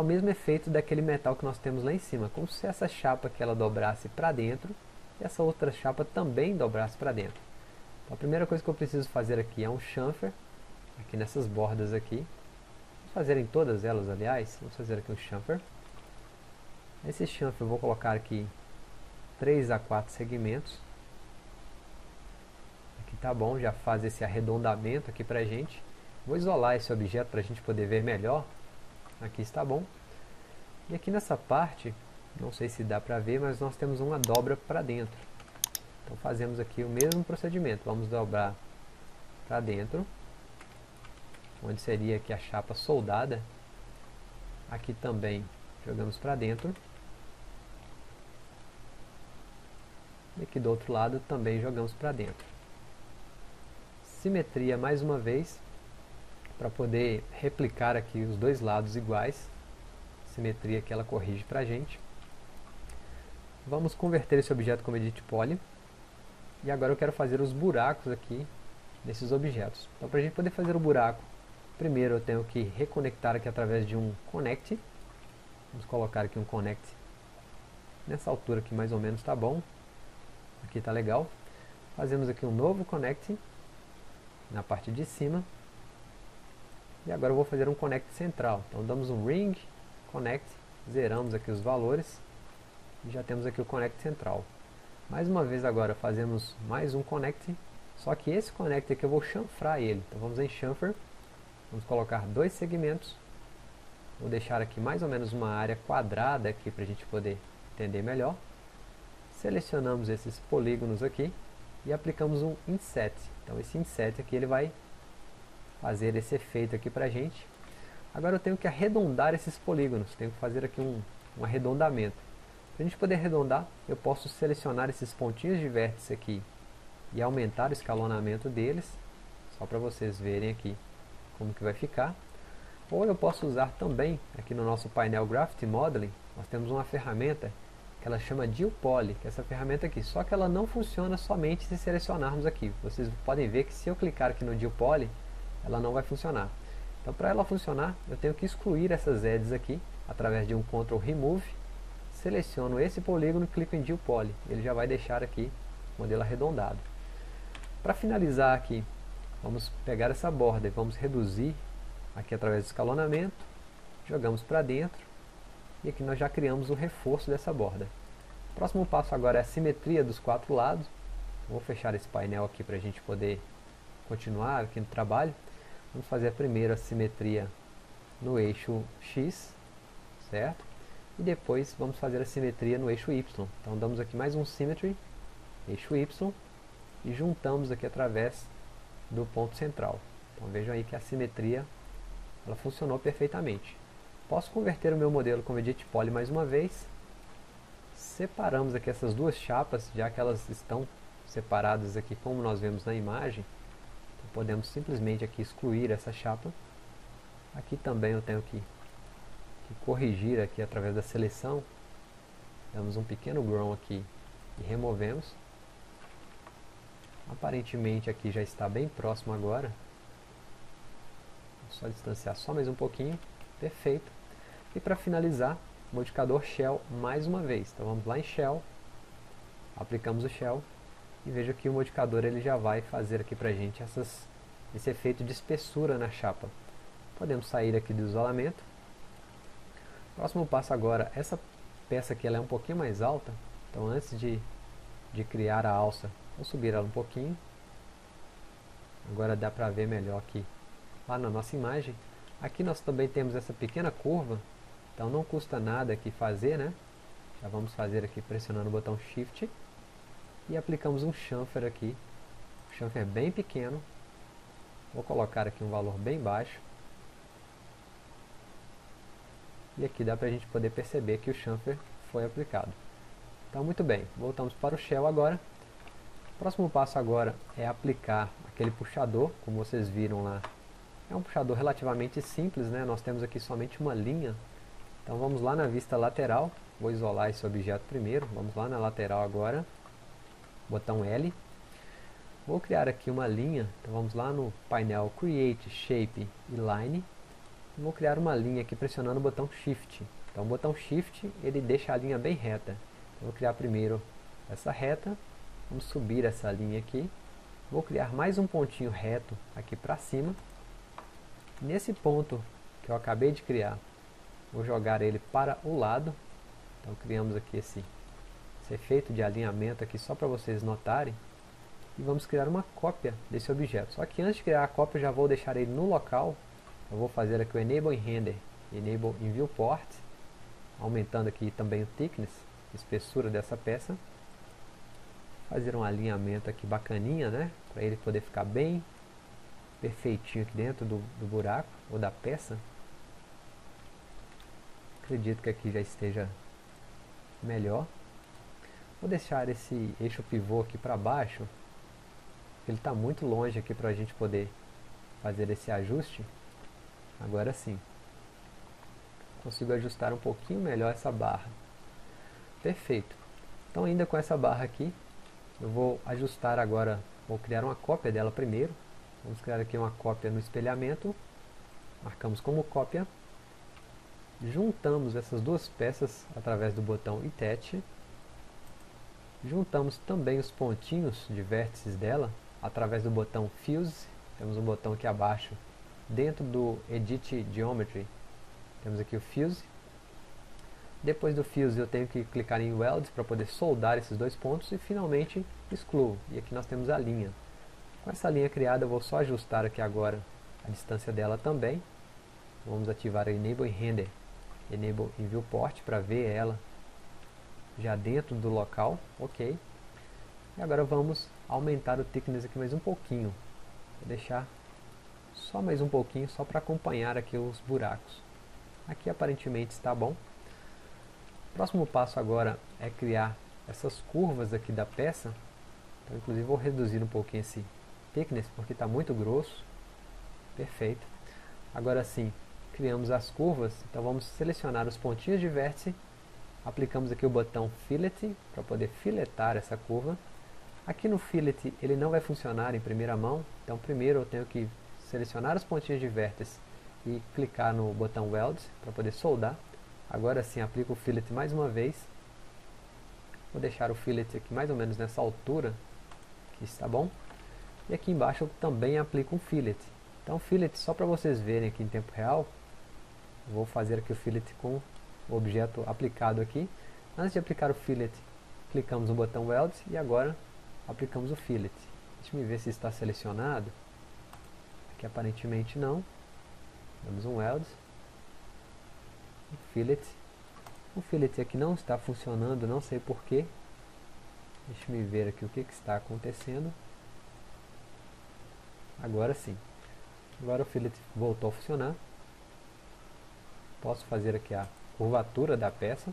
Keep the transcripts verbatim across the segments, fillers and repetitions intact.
o mesmo efeito daquele metal que nós temos lá em cima, como se essa chapa aqui ela dobrasse para dentro e essa outra chapa também dobrasse para dentro. Então a primeira coisa que eu preciso fazer aqui é um chamfer, aqui nessas bordas aqui. Vamos fazer em todas elas, aliás. Vamos fazer aqui um chamfer. Esse chamfer eu vou colocar aqui três a quatro segmentos. Aqui tá bom, já faz esse arredondamento aqui pra gente. Vou isolar esse objeto para a gente poder ver melhor. Aqui está bom. E aqui nessa parte, não sei se dá para ver, mas nós temos uma dobra para dentro. Então fazemos aqui o mesmo procedimento. Vamos dobrar para dentro, onde seria aqui a chapa soldada. Aqui também jogamos para dentro. E aqui do outro lado também jogamos para dentro. Simetria mais uma vez, para poder replicar aqui os dois lados iguais. Simetria que ela corrige para a gente. Vamos converter esse objeto como Edit Poly. E agora eu quero fazer os buracos aqui nesses objetos. Então para a gente poder fazer o buraco, primeiro eu tenho que reconectar aqui através de um Connect. Vamos colocar aqui um Connect nessa altura aqui mais ou menos está bom. Aqui está legal. Fazemos aqui um novo Connect na parte de cima. E agora eu vou fazer um Connect central. Então damos um Ring, Connect, zeramos aqui os valores. E já temos aqui o Connect central. Mais uma vez agora fazemos mais um Connect. Só que esse Connect aqui eu vou chanfrar ele. Então vamos em Chamfer. Vamos colocar dois segmentos. Vou deixar aqui mais ou menos uma área quadrada aqui para a gente poder entender melhor. Selecionamos esses polígonos aqui. E aplicamos um Inset. Então esse Inset aqui ele vai fazer esse efeito aqui pra gente. Agora eu tenho que arredondar esses polígonos, tenho que fazer aqui um, um arredondamento. Para a gente poder arredondar, eu posso selecionar esses pontinhos de vértice aqui e aumentar o escalonamento deles, só para vocês verem aqui como que vai ficar. Ou eu posso usar também, aqui no nosso painel Graphite Modeling, nós temos uma ferramenta que ela chama Dual Poly, que é essa ferramenta aqui, só que ela não funciona somente se selecionarmos aqui. Vocês podem ver que se eu clicar aqui no Dual Poly, ela não vai funcionar. Então para ela funcionar, eu tenho que excluir essas edges aqui, através de um Ctrl Remove, seleciono esse polígono e clico em Dual Poly, ele já vai deixar aqui o modelo arredondado. Para finalizar aqui, vamos pegar essa borda e vamos reduzir aqui através do escalonamento, jogamos para dentro, e aqui nós já criamos o reforço dessa borda. O próximo passo agora é a simetria dos quatro lados. Vou fechar esse painel aqui para a gente poder continuar aqui no trabalho. Vamos fazer primeiro a simetria no eixo X, certo? E depois vamos fazer a simetria no eixo Y. Então damos aqui mais um Symmetry, eixo Y, e juntamos aqui através do ponto central. Então vejam aí que a simetria ela funcionou perfeitamente. Posso converter o meu modelo como Edit Poly mais uma vez. Separamos aqui essas duas chapas, já que elas estão separadas aqui como nós vemos na imagem. Então, podemos simplesmente aqui excluir essa chapa. Aqui também eu tenho que, que corrigir aqui através da seleção. Damos um pequeno grow aqui e removemos. Aparentemente aqui já está bem próximo agora. Vou só distanciar só mais um pouquinho. Perfeito. E para finalizar, modificador Shell mais uma vez. Então vamos lá em Shell, aplicamos o Shell e veja que o modificador ele já vai fazer aqui para a gente essas, esse efeito de espessura na chapa. Podemos sair aqui do isolamento. Próximo passo agora, essa peça aqui ela é um pouquinho mais alta, então antes de, de criar a alça, vou subir ela um pouquinho. Agora dá para ver melhor aqui lá na nossa imagem. Aqui nós também temos essa pequena curva, então não custa nada aqui fazer, né? Já vamos fazer aqui pressionando o botão Shift e aplicamos um chamfer aqui, um chamfer bem pequeno. Vou colocar aqui um valor bem baixo. E aqui dá para a gente poder perceber que o chamfer foi aplicado. Então muito bem, voltamos para o Shell agora. O próximo passo agora é aplicar aquele puxador, como vocês viram lá. É um puxador relativamente simples, né? Nós temos aqui somente uma linha. Então vamos lá na vista lateral. Vou isolar esse objeto primeiro. Vamos lá na lateral agora. Botão L. Vou criar aqui uma linha. Então vamos lá no painel Create, Shape e Line. Vou criar uma linha aqui pressionando o botão Shift. Então o botão Shift ele deixa a linha bem reta. Eu vou criar primeiro essa reta, vamos subir essa linha aqui. Vou criar mais um pontinho reto aqui para cima. Nesse ponto que eu acabei de criar, vou jogar ele para o lado. Então criamos aqui esse, esse efeito de alinhamento aqui só para vocês notarem. E vamos criar uma cópia desse objeto. Só que antes de criar a cópia eu já vou deixar ele no local. Eu vou fazer aqui o Enable in Render, Enable in Viewport, aumentando aqui também o thickness, espessura dessa peça. Fazer um alinhamento aqui bacaninha, né? Para ele poder ficar bem perfeitinho aqui dentro do, do buraco ou da peça. Acredito que aqui já esteja melhor. Vou deixar esse eixo pivô aqui para baixo. Ele está muito longe aqui para a gente poder fazer esse ajuste. Agora sim. Consigo ajustar um pouquinho melhor essa barra. Perfeito. Então ainda com essa barra aqui, eu vou ajustar agora, vou criar uma cópia dela primeiro. Vamos criar aqui uma cópia no espelhamento. Marcamos como cópia. Juntamos essas duas peças através do botão Attach. Juntamos também os pontinhos de vértices dela através do botão Fuse. Temos um botão aqui abaixo. Dentro do Edit Geometry, temos aqui o Fuse. Depois do Fuse eu tenho que clicar em Weld para poder soldar esses dois pontos e finalmente excluo. E aqui nós temos a linha. Com essa linha criada eu vou só ajustar aqui agora a distância dela também. Vamos ativar o Enable in Render, Enable in Viewport para ver ela já dentro do local. Ok. E agora vamos aumentar o thickness aqui mais um pouquinho. Vou deixar só mais um pouquinho, só para acompanhar aqui os buracos. Aqui aparentemente está bom. O próximo passo agora é criar essas curvas aqui da peça. Então, inclusive vou reduzir um pouquinho esse thickness porque está muito grosso. Perfeito. Agora sim, criamos as curvas. Então vamos selecionar os pontinhos de vértice. Aplicamos aqui o botão Fillet para poder filetar essa curva. Aqui no Fillet ele não vai funcionar em primeira mão. Então primeiro eu tenho que selecionar os pontinhos de vértice e clicar no botão Weld para poder soldar. Agora sim aplico o Fillet mais uma vez. Vou deixar o Fillet aqui mais ou menos nessa altura, que está bom. E aqui embaixo eu também aplico um Fillet. Então Fillet, só para vocês verem aqui em tempo real, vou fazer aqui o Fillet com o objeto aplicado aqui. Antes de aplicar o Fillet, clicamos no botão Weld e agora aplicamos o Fillet. Deixa eu ver se está selecionado. Aqui aparentemente não. Damos um Weld. Um Fillet. O Fillet aqui não está funcionando, não sei porquê. Deixa eu ver aqui o que, que está acontecendo. Agora sim. Agora o Fillet voltou a funcionar. Posso fazer aqui a curvatura da peça.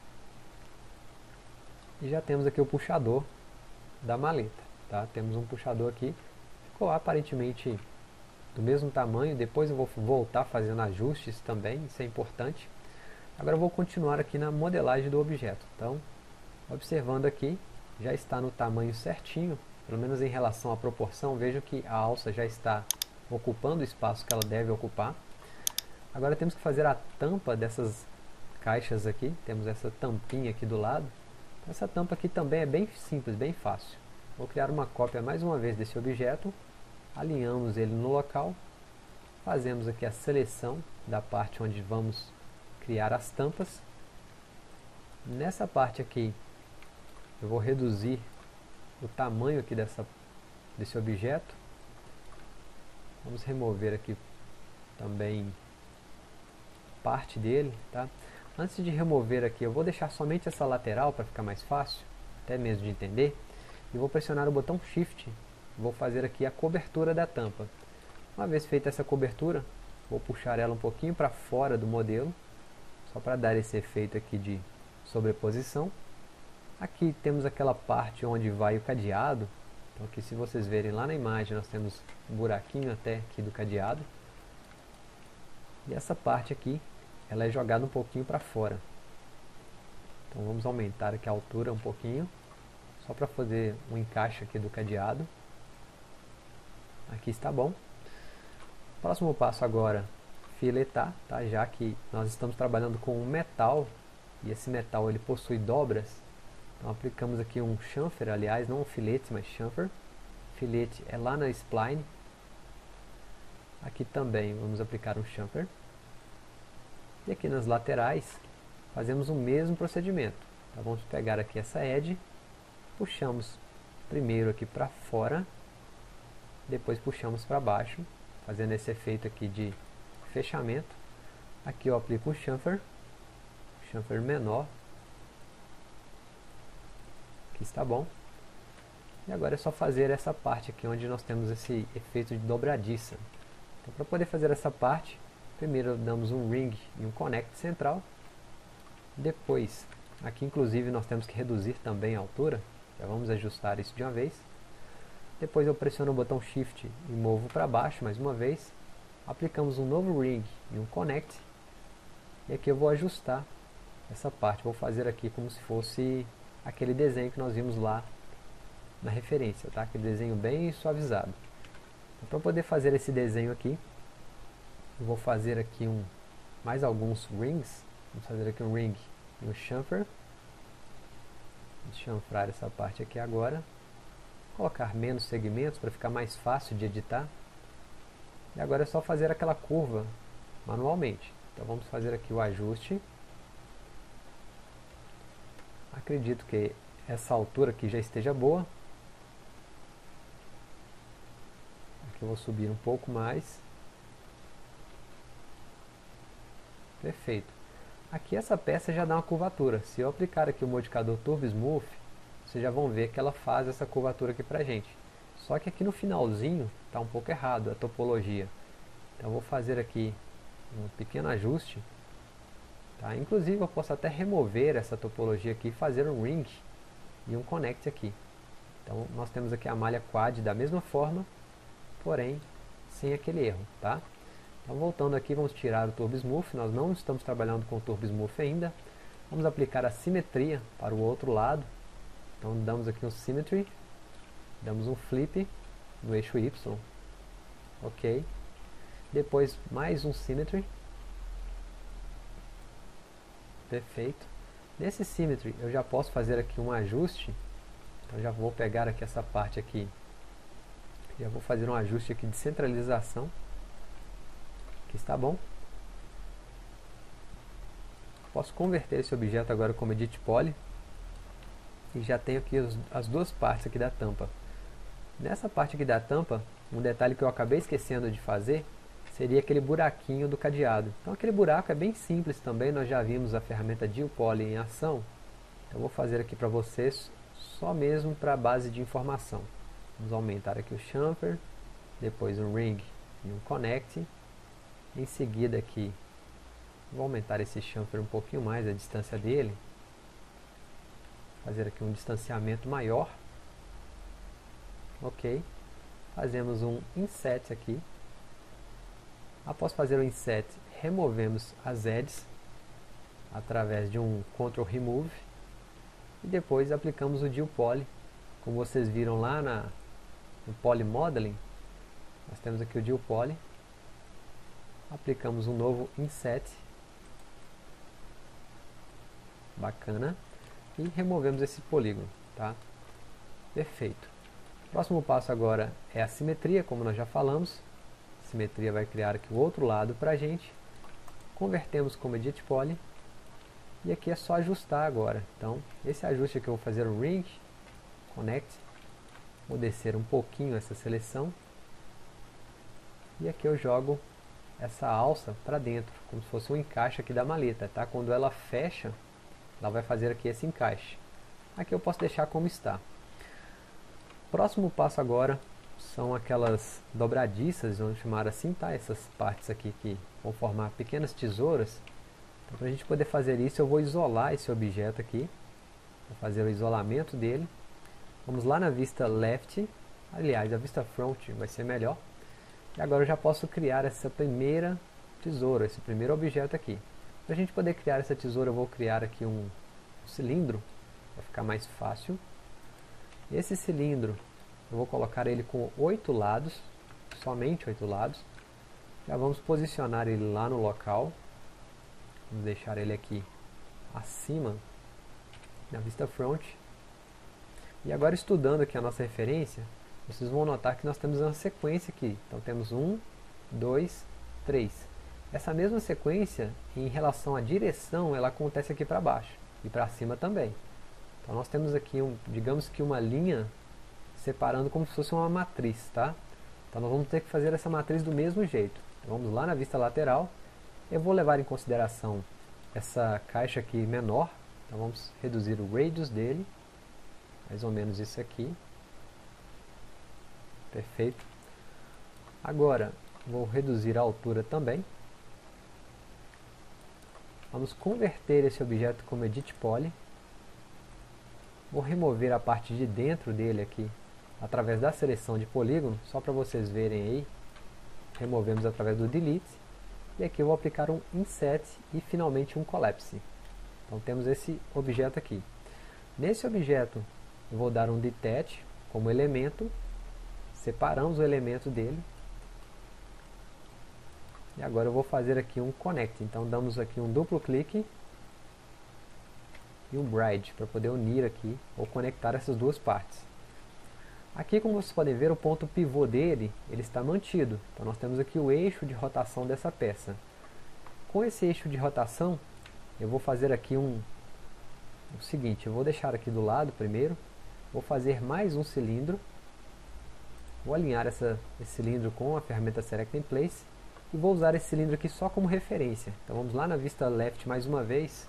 E já temos aqui o puxador da maleta. Tá? Temos um puxador aqui. Ficou aparentemente do mesmo tamanho. Depois eu vou voltar fazendo ajustes também. Isso é importante. Agora eu vou continuar aqui na modelagem do objeto. Então, observando aqui, já está no tamanho certinho. Pelo menos em relação à proporção. Vejo que a alça já está ocupando o espaço que ela deve ocupar. Agora temos que fazer a tampa dessas caixas aqui. Temos essa tampinha aqui do lado. Essa tampa aqui também é bem simples, bem fácil. Vou criar uma cópia mais uma vez desse objeto. Alinhamos ele no local. Fazemos aqui a seleção da parte onde vamos criar as tampas. Nessa parte aqui eu vou reduzir o tamanho aqui dessa, desse objeto. Vamos remover aqui também parte dele, tá? Antes de remover aqui, eu vou deixar somente essa lateral para ficar mais fácil, até mesmo de entender. E vou pressionar o botão Shift. Vou fazer aqui a cobertura da tampa. Uma vez feita essa cobertura, vou puxar ela um pouquinho para fora do modelo, só para dar esse efeito aqui de sobreposição. Aqui temos aquela parte onde vai o cadeado. Então aqui, se vocês verem lá na imagem, nós temos um buraquinho até aqui do cadeado. E essa parte aqui, ela é jogada um pouquinho para fora. Então vamos aumentar aqui a altura um pouquinho, só para fazer um encaixe aqui do cadeado. Aqui está bom. Próximo passo agora, filetar, tá? Já que nós estamos trabalhando com um metal e esse metal ele possui dobras, então aplicamos aqui um chamfer, aliás, não um filete, mas chamfer. Filete é lá na spline. Aqui também vamos aplicar um chamfer. E aqui nas laterais fazemos o mesmo procedimento. Então vamos pegar aqui essa edge, puxamos primeiro aqui para fora, depois puxamos para baixo, fazendo esse efeito aqui de fechamento. Aqui eu aplico um chamfer, chamfer menor, que está bom. E agora é só fazer essa parte aqui onde nós temos esse efeito de dobradiça. Então para poder fazer essa parte, primeiro damos um ring e um connect central. Depois, aqui inclusive nós temos que reduzir também a altura. Já vamos ajustar isso de uma vez. Depois eu pressiono o botão Shift e movo para baixo mais uma vez. Aplicamos um novo ring e um connect. E aqui eu vou ajustar essa parte. Vou fazer aqui como se fosse aquele desenho que nós vimos lá na referência, tá? Aquele desenho bem suavizado. Então, para poder fazer esse desenho aqui, eu vou fazer aqui um, mais alguns rings. Vamos fazer aqui um ring e um chamfer. Vamos chanfrar essa parte aqui agora. Colocar menos segmentos para ficar mais fácil de editar. E agora é só fazer aquela curva manualmente. Então vamos fazer aqui o ajuste. Acredito que essa altura aqui já esteja boa. Aqui eu vou subir um pouco mais. Perfeito. Aqui essa peça já dá uma curvatura. Se eu aplicar aqui o modificador Turbo Smooth, vocês já vão ver que ela faz essa curvatura aqui pra gente. Só que aqui no finalzinho está um pouco errado a topologia. Então eu vou fazer aqui um pequeno ajuste. Tá? Inclusive eu posso até remover essa topologia aqui e fazer um ring e um connect aqui. Então nós temos aqui a malha quad da mesma forma, porém sem aquele erro. Tá? Então voltando aqui, vamos tirar o Turbo Smooth. Nós não estamos trabalhando com o Turbo Smooth ainda. Vamos aplicar a simetria para o outro lado. Então damos aqui um Symmetry, damos um Flip no eixo Y, ok. Depois mais um Symmetry, perfeito. Nesse Symmetry eu já posso fazer aqui um ajuste, então já vou pegar aqui essa parte aqui, já vou fazer um ajuste aqui de centralização, que está bom. Posso converter esse objeto agora como Edit Poly. E já tenho aqui os, as duas partes aqui da tampa. Nessa parte aqui da tampa, um detalhe que eu acabei esquecendo de fazer seria aquele buraquinho do cadeado. Então aquele buraco é bem simples também, nós já vimos a ferramenta Dill Poly em ação. Então vou fazer aqui para vocês só mesmo para a base de informação. Vamos aumentar aqui o chamfer, depois um ring e um connect. Em seguida aqui, vou aumentar esse chamfer um pouquinho mais, a distância dele. Fazer aqui um distanciamento maior, ok. Fazemos um inset aqui. Após fazer o inset, removemos as edges através de um Ctrl Remove e depois aplicamos o Dill Poly. Como vocês viram lá na, no Poly Modeling, nós temos aqui o Dill Poly. Aplicamos um novo inset, bacana. E removemos esse polígono, tá? Perfeito. O próximo passo agora é a simetria, como nós já falamos. A simetria vai criar aqui o outro lado para a gente. Convertemos como Edit Poly. E aqui é só ajustar agora. Então, esse ajuste aqui eu vou fazer um Ring, Connect. Vou descer um pouquinho essa seleção. E aqui eu jogo essa alça para dentro, como se fosse um encaixe aqui da maleta, tá? Quando ela fecha, ela vai fazer aqui esse encaixe. Aqui eu posso deixar como está. Próximo passo agora são aquelas dobradiças, vamos chamar assim, tá? Essas partes aqui que vão formar pequenas tesouras. Então, para a gente poder fazer isso, eu vou isolar esse objeto aqui. Vou fazer o isolamento dele. Vamos lá na vista left, aliás, a vista front vai ser melhor. E agora eu já posso criar essa primeira tesoura, esse primeiro objeto aqui. Para a gente poder criar essa tesoura, eu vou criar aqui um, um cilindro, para ficar mais fácil. Esse cilindro, eu vou colocar ele com oito lados, somente oito lados. Já vamos posicionar ele lá no local. Vamos deixar ele aqui acima da vista front. E agora, estudando aqui a nossa referência, vocês vão notar que nós temos uma sequência aqui. Então temos um, dois, três. Essa mesma sequência, em relação à direção, ela acontece aqui para baixo e para cima também. Então nós temos aqui, um, digamos que uma linha separando como se fosse uma matriz, tá? Então nós vamos ter que fazer essa matriz do mesmo jeito. Então, vamos lá na vista lateral. Eu vou levar em consideração essa caixa aqui menor. Então vamos reduzir o radius dele, mais ou menos isso aqui. Perfeito. Agora vou reduzir a altura também. Vamos converter esse objeto como Edit Poly. Vou remover a parte de dentro dele aqui, através da seleção de polígono, só para vocês verem aí. Removemos através do Delete. E aqui eu vou aplicar um Inset e finalmente um Collapse. Então temos esse objeto aqui. Nesse objeto eu vou dar um Detach como elemento. Separamos o elemento dele. E agora eu vou fazer aqui um Connect. Então damos aqui um duplo clique e um Bridge para poder unir aqui ou conectar essas duas partes. Aqui, como vocês podem ver, o ponto pivô dele ele está mantido. Então nós temos aqui o eixo de rotação dessa peça. Com esse eixo de rotação, eu vou fazer aqui um o seguinte, eu vou deixar aqui do lado primeiro, vou fazer mais um cilindro, vou alinhar essa, esse cilindro com a ferramenta Select in Place e vou usar esse cilindro aqui só como referência. Então vamos lá na vista left mais uma vez.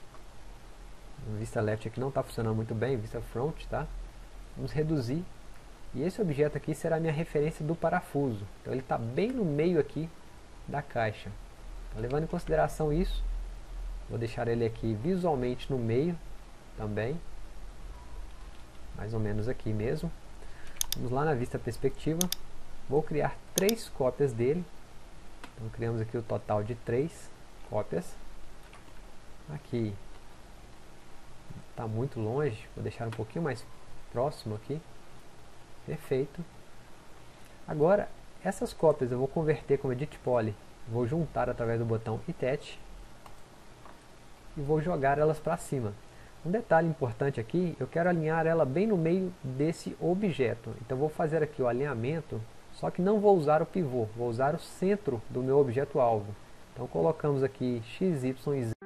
A vista left aqui não está funcionando muito bem, vista front, tá? Vamos reduzir. E esse objeto aqui será a minha referência do parafuso. Então ele está bem no meio aqui da caixa. Então, levando em consideração isso, vou deixar ele aqui visualmente no meio também. Mais ou menos aqui mesmo. Vamos lá na vista perspectiva. Vou criar três cópias dele. Então criamos aqui o total de três cópias. Aqui está muito longe, vou deixar um pouquinho mais próximo aqui. Perfeito. Agora, essas cópias eu vou converter como Edit Poly. Vou juntar através do botão Attach e vou jogar elas para cima. Um detalhe importante aqui, eu quero alinhar ela bem no meio desse objeto. Então vou fazer aqui o alinhamento, só que não vou usar o pivô, vou usar o centro do meu objeto alvo. Então colocamos aqui X, Y e Z